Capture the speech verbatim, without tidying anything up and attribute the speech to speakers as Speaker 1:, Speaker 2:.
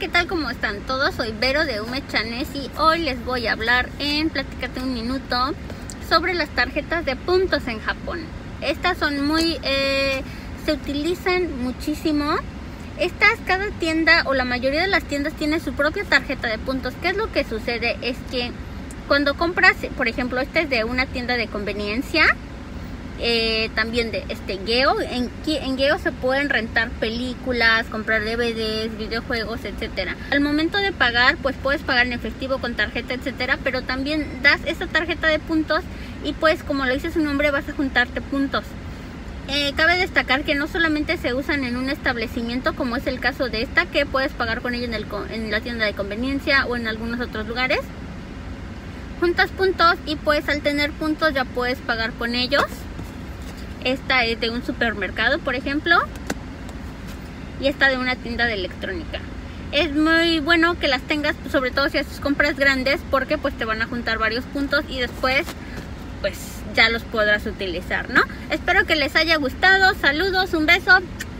Speaker 1: ¿qué tal? ¿Cómo están todos? Soy Vero de Umechanes y hoy les voy a hablar en Platícate un Minuto sobre las tarjetas de puntos en Japón. Estas son muy... Eh, se utilizan muchísimo. Estas, cada tienda o la mayoría de las tiendas tiene su propia tarjeta de puntos. ¿Qué es lo que sucede? Es que cuando compras, por ejemplo, esta es de una tienda de conveniencia, eh, también de este Geo. En, en Geo se pueden rentar películas, comprar D V Ds, videojuegos, etcétera. Al momento de pagar, pues puedes pagar en efectivo con tarjeta, etcétera, pero también das esa tarjeta de puntos y pues, como lo dice su nombre, vas a juntarte puntos. Eh, cabe destacar que no solamente se usan en un establecimiento, como es el caso de esta, que puedes pagar con ella en, el, en la tienda de conveniencia o en algunos otros lugares. Juntas puntos y pues al tener puntos ya puedes pagar con ellos. Esta es de un supermercado, por ejemplo, y esta de una tienda de electrónica. Es muy bueno que las tengas, sobre todo si haces compras grandes, porque pues te van a juntar varios puntos y después pues ya los podrás utilizar, ¿no? Espero que les haya gustado. Saludos, un beso.